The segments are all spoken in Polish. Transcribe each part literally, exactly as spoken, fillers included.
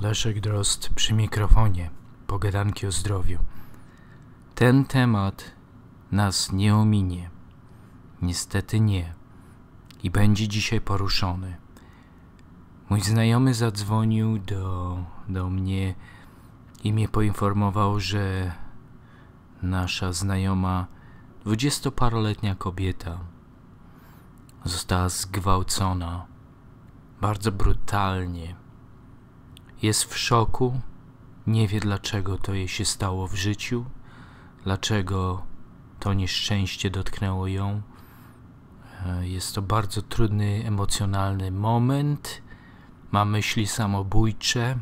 Leszek Drozd przy mikrofonie. Pogadanki o zdrowiu. Ten temat nas nie ominie. Niestety nie. I będzie dzisiaj poruszony. Mój znajomy zadzwonił do, do mnie i mnie poinformował, że nasza znajoma dwudziestoparoletnia kobieta została zgwałcona bardzo brutalnie. Jest w szoku, nie wie dlaczego to jej się stało w życiu, dlaczego to nieszczęście dotknęło ją. Jest to bardzo trudny, emocjonalny moment, ma myśli samobójcze,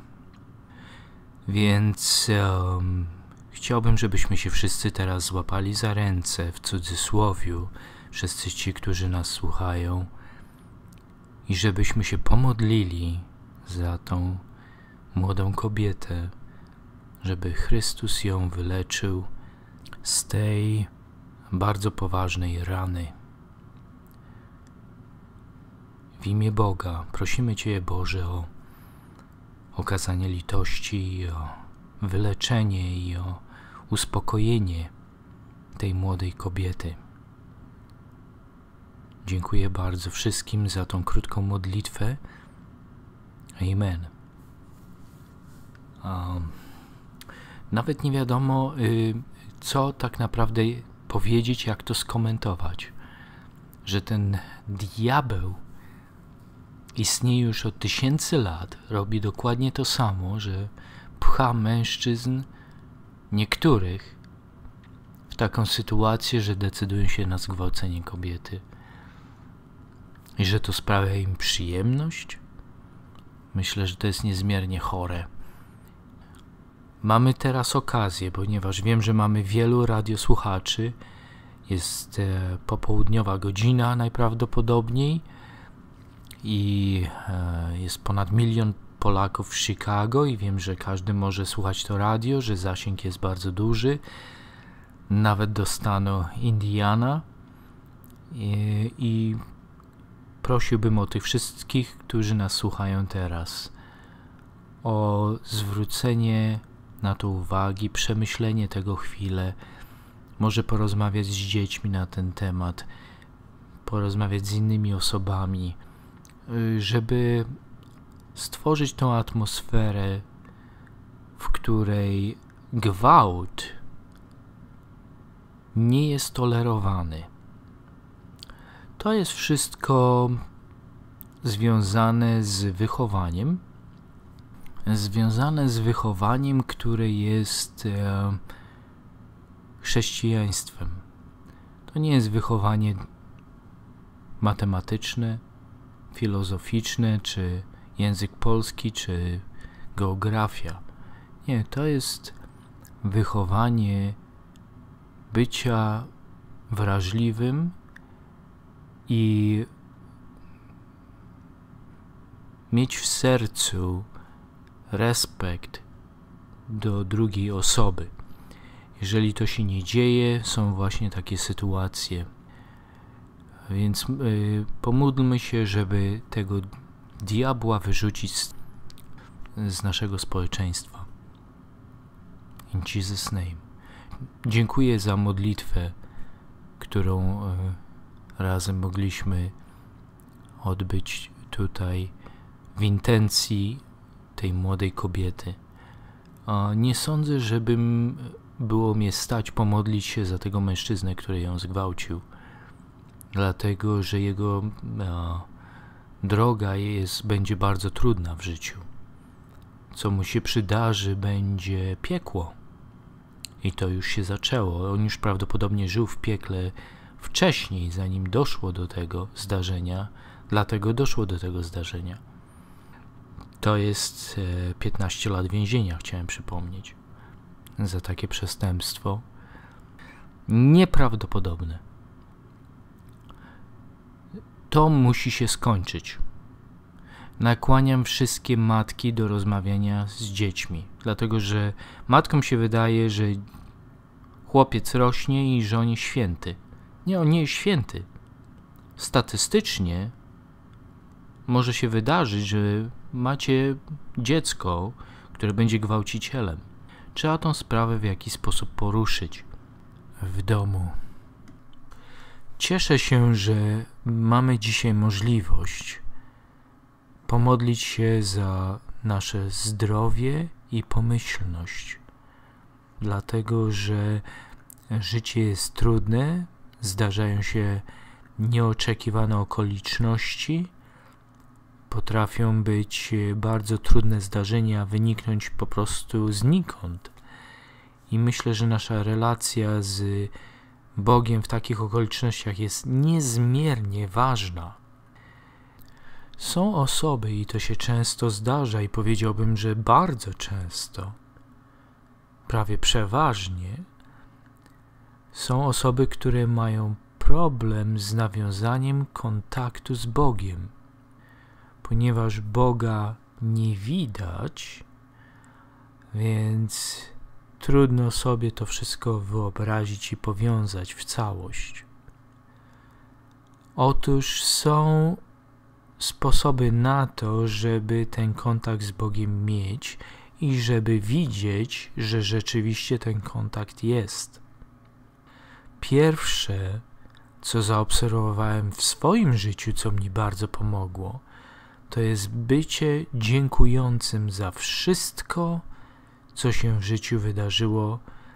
więc um, chciałbym, żebyśmy się wszyscy teraz złapali za ręce, w cudzysłowiu, wszyscy ci, którzy nas słuchają, i żebyśmy się pomodlili za tą młodą kobietę, żeby Chrystus ją wyleczył z tej bardzo poważnej rany. W imię Boga prosimy Cię, Boże, o okazanie litości i o wyleczenie i o uspokojenie tej młodej kobiety. Dziękuję bardzo wszystkim za tą krótką modlitwę. Amen. Um, nawet nie wiadomo, y, co tak naprawdę powiedzieć, jak to skomentować. Że ten diabeł istnieje już od tysięcy lat, robi dokładnie to samo, że pcha mężczyzn, niektórych, w taką sytuację, że decydują się na zgwałcenie kobiety. I że to sprawia im przyjemność? Myślę, że to jest niezmiernie chore. Mamy teraz okazję, ponieważ wiem, że mamy wielu radiosłuchaczy. Jest e, popołudniowa godzina najprawdopodobniej i e, jest ponad milion Polaków w Chicago i wiem, że każdy może słuchać to radio, że zasięg jest bardzo duży, nawet do stanu Indiana. I, i prosiłbym o tych wszystkich, którzy nas słuchają teraz, o zwrócenie na to uwagi, przemyślenie tego chwilę, może porozmawiać z dziećmi na ten temat, porozmawiać z innymi osobami, żeby stworzyć tą atmosferę, w której gwałt nie jest tolerowany. To jest wszystko związane z wychowaniem, związane z wychowaniem, które jest e, chrześcijaństwem. To nie jest wychowanie matematyczne, filozoficzne, czy język polski, czy geografia. Nie, to jest wychowanie bycia wrażliwym i mieć w sercu respekt do drugiej osoby. Jeżeli to się nie dzieje, są właśnie takie sytuacje. Więc yy, pomódlmy się, żeby tego diabła wyrzucić z, z naszego społeczeństwa. In Jesus' name. Dziękuję za modlitwę, którą yy, razem mogliśmy odbyć tutaj w intencji tej młodej kobiety. A nie sądzę, żebym było mnie stać pomodlić się za tego mężczyznę, który ją zgwałcił, dlatego że jego a, droga jest, będzie bardzo trudna w życiu. Co mu się przydarzy, będzie piekło. I to już się zaczęło. On już prawdopodobnie żył w piekle wcześniej, zanim doszło do tego zdarzenia, dlatego doszło do tego zdarzenia. To jest e, piętnaście lat więzienia, chciałem przypomnieć, za takie przestępstwo. Nieprawdopodobne. To musi się skończyć. Nakłaniam wszystkie matki do rozmawiania z dziećmi, dlatego że matkom się wydaje, że chłopiec rośnie i żonie święty. Nie, on nie jest święty. Statystycznie może się wydarzyć, że macie dziecko, który będzie gwałcicielem. Trzeba tą sprawę w jakiś sposób poruszyć w domu. Cieszę się, że mamy dzisiaj możliwość pomodlić się za nasze zdrowie i pomyślność, dlatego że życie jest trudne, zdarzają się nieoczekiwane okoliczności, potrafią być bardzo trudne zdarzenia, wyniknąć po prostu znikąd. I myślę, że nasza relacja z Bogiem w takich okolicznościach jest niezmiernie ważna. Są osoby, i to się często zdarza, i powiedziałbym, że bardzo często, prawie przeważnie, są osoby, które mają problem z nawiązaniem kontaktu z Bogiem. Ponieważ Boga nie widać, więc trudno sobie to wszystko wyobrazić i powiązać w całość. Otóż są sposoby na to, żeby ten kontakt z Bogiem mieć i żeby widzieć, że rzeczywiście ten kontakt jest. Pierwsze, co zaobserwowałem w swoim życiu, co mi bardzo pomogło, to jest bycie dziękującym za wszystko, co się w życiu wydarzyło.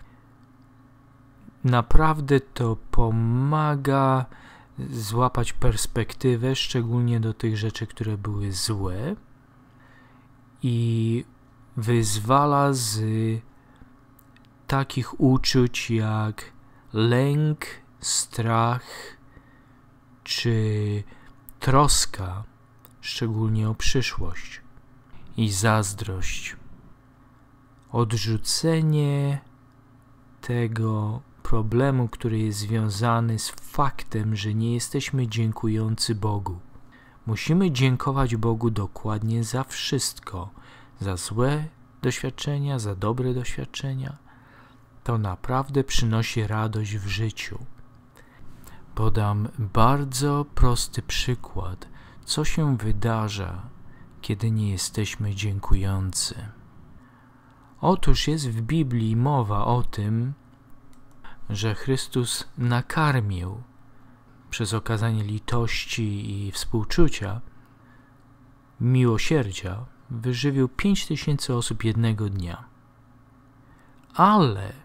Naprawdę to pomaga złapać perspektywę, szczególnie do tych rzeczy, które były złe, i wyzwala z takich uczuć jak lęk, strach czy troska, szczególnie o przyszłość, i zazdrość. Odrzucenie tego problemu, który jest związany z faktem, że nie jesteśmy dziękujący Bogu. Musimy dziękować Bogu dokładnie za wszystko, za złe doświadczenia, za dobre doświadczenia. To naprawdę przynosi radość w życiu. Podam bardzo prosty przykład, co się wydarza, kiedy nie jesteśmy dziękujący. Otóż jest w Biblii mowa o tym, że Chrystus nakarmił przez okazanie litości i współczucia, miłosierdzia, wyżywił pięć tysięcy osób jednego dnia. Ale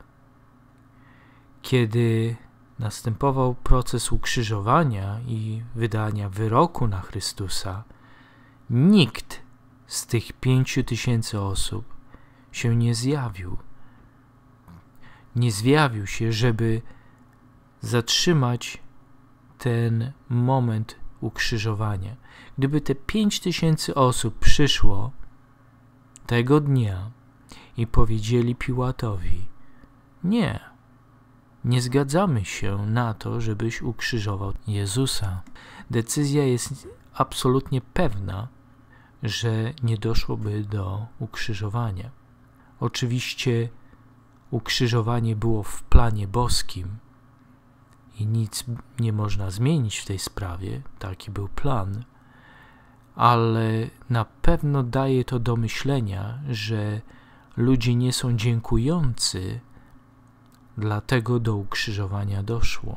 kiedy następował proces ukrzyżowania i wydania wyroku na Chrystusa, nikt z tych pięciu tysięcy osób się nie zjawił. Nie zjawił się, żeby zatrzymać ten moment ukrzyżowania. Gdyby te pięć tysięcy osób przyszło tego dnia i powiedzieli Piłatowi: nie, nie zgadzamy się na to, żebyś ukrzyżował Jezusa. Decyzja jest absolutnie pewna, że nie doszłoby do ukrzyżowania. Oczywiście ukrzyżowanie było w planie boskim i nic nie można zmienić w tej sprawie, taki był plan, ale na pewno daje to do myślenia, że ludzie nie są dziękujący, dlatego do ukrzyżowania doszło.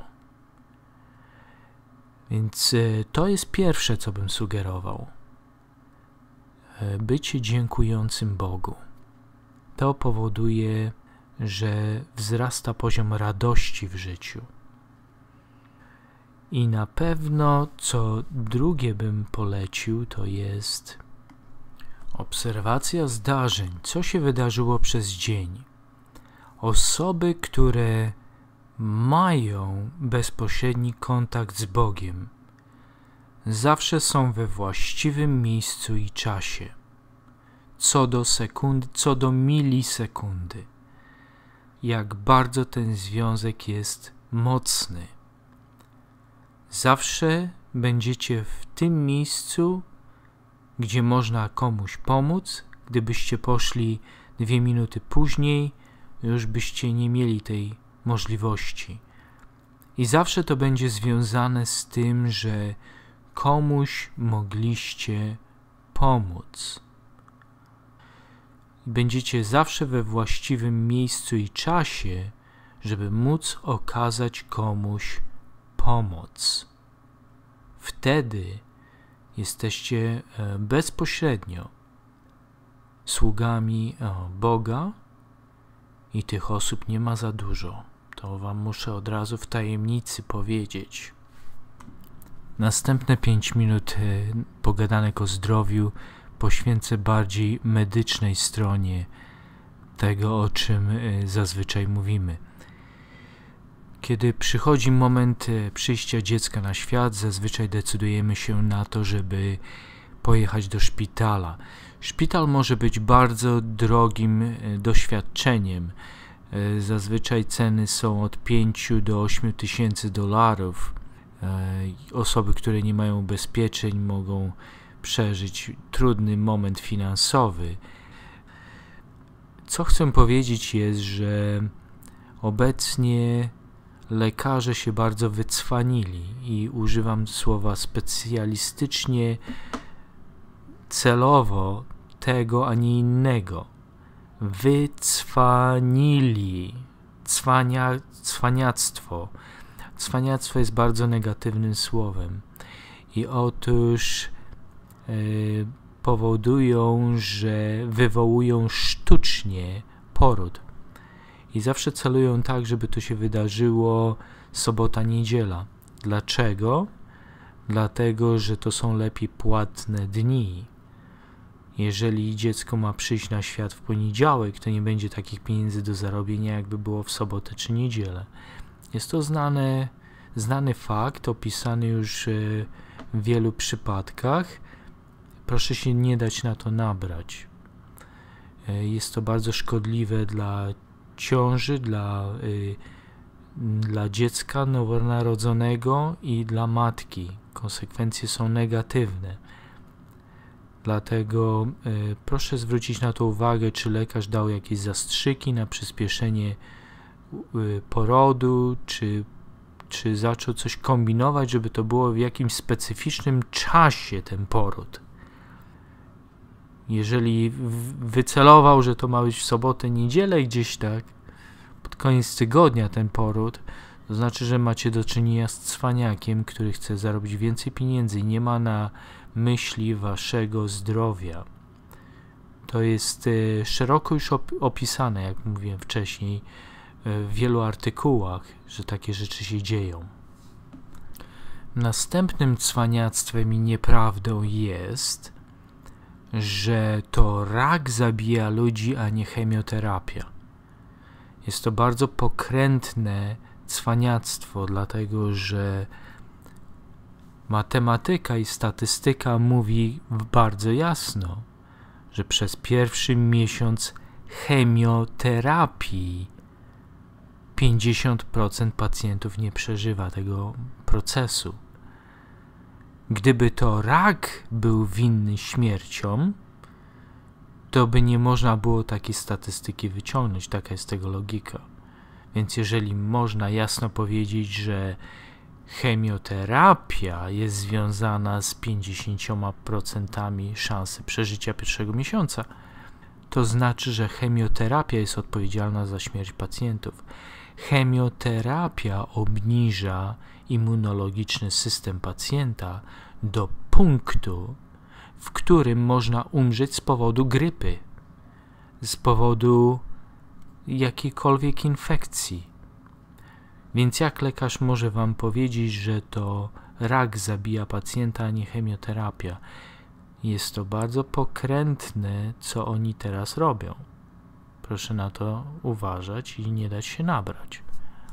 Więc to jest pierwsze, co bym sugerował. Bycie dziękującym Bogu. To powoduje, że wzrasta poziom radości w życiu. I na pewno, co drugie bym polecił, to jest obserwacja zdarzeń, co się wydarzyło przez dzień. Osoby, które mają bezpośredni kontakt z Bogiem, zawsze są we właściwym miejscu i czasie, co do sekundy, co do milisekundy. Jak bardzo ten związek jest mocny. Zawsze będziecie w tym miejscu, gdzie można komuś pomóc. Gdybyście poszli dwie minuty później, już byście nie mieli tej możliwości. I zawsze to będzie związane z tym, że komuś mogliście pomóc. i będziecie zawsze we właściwym miejscu i czasie, żeby móc okazać komuś pomoc. Wtedy jesteście bezpośrednio sługami Boga i tych osób nie ma za dużo. To wam muszę od razu w tajemnicy powiedzieć. Następne pięć minut pogadanek o zdrowiu poświęcę bardziej medycznej stronie tego, o czym zazwyczaj mówimy. Kiedy przychodzi moment przyjścia dziecka na świat, zazwyczaj decydujemy się na to, żeby pojechać do szpitala. Szpital może być bardzo drogim doświadczeniem. Zazwyczaj ceny są od pięciu do ośmiu tysięcy dolarów. Osoby, które nie mają ubezpieczeń, mogą przeżyć trudny moment finansowy. Co chcę powiedzieć jest, że obecnie lekarze się bardzo wycwanili i używam słowa specjalistycznie, celowo tego, a nie innego. Wycwanili. Cwania, cwaniactwo. Cwaniactwo jest bardzo negatywnym słowem. I otóż yy, powodują, że wywołują sztucznie poród. I zawsze celują tak, żeby to się wydarzyło sobota, niedziela. Dlaczego? Dlatego, że to są lepiej płatne dni. Jeżeli dziecko ma przyjść na świat w poniedziałek, to nie będzie takich pieniędzy do zarobienia, jakby było w sobotę czy niedzielę. Jest to znane, znany fakt, opisany już w wielu przypadkach. Proszę się nie dać na to nabrać. Jest to bardzo szkodliwe dla ciąży, dla, dla dziecka nowonarodzonego i dla matki. Konsekwencje są negatywne. Dlatego y, proszę zwrócić na to uwagę, czy lekarz dał jakieś zastrzyki na przyspieszenie y, porodu, czy, czy zaczął coś kombinować, żeby to było w jakimś specyficznym czasie ten poród. Jeżeli w, wycelował, że to ma być w sobotę, niedzielę gdzieś tak, pod koniec tygodnia ten poród, to znaczy, że macie do czynienia z cwaniakiem, który chce zarobić więcej pieniędzy i nie ma na myśli waszego zdrowia. To jest e, szeroko już op opisane, jak mówiłem wcześniej, e, w wielu artykułach, że takie rzeczy się dzieją. Następnym cwaniactwem i nieprawdą jest, że to rak zabija ludzi, a nie chemioterapia. Jest to bardzo pokrętne cwaniactwo, dlatego że matematyka i statystyka mówi bardzo jasno, że przez pierwszy miesiąc chemioterapii pięćdziesiąt procent pacjentów nie przeżywa tego procesu. Gdyby to rak był winny śmiercią, to by nie można było takiej statystyki wyciągnąć. Taka jest tego logika. Więc jeżeli można jasno powiedzieć, że chemioterapia jest związana z pięćdziesięcioma procentami szansy przeżycia pierwszego miesiąca, to znaczy, że chemioterapia jest odpowiedzialna za śmierć pacjentów. Chemioterapia obniża immunologiczny system pacjenta do punktu, w którym można umrzeć z powodu grypy, z powodu jakiejkolwiek infekcji. Więc jak lekarz może wam powiedzieć, że to rak zabija pacjenta, a nie chemioterapia? Jest to bardzo pokrętne, co oni teraz robią. Proszę na to uważać i nie dać się nabrać.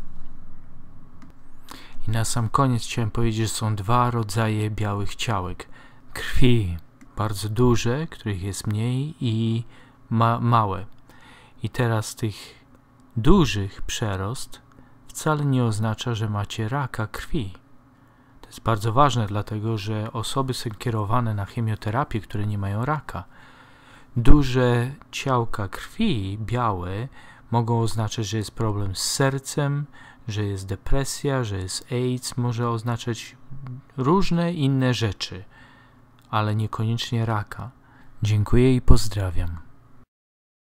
I na sam koniec chciałem powiedzieć, że są dwa rodzaje białych ciałek. Krwi bardzo duże, których jest mniej, i ma małe. I teraz tych dużych przerost wcale nie oznacza, że macie raka krwi. To jest bardzo ważne, dlatego że osoby są kierowane na chemioterapię, które nie mają raka. Duże ciałka krwi, białe, mogą oznaczać, że jest problem z sercem, że jest depresja, że jest AIDS, może oznaczać różne inne rzeczy, ale niekoniecznie raka. Dziękuję i pozdrawiam.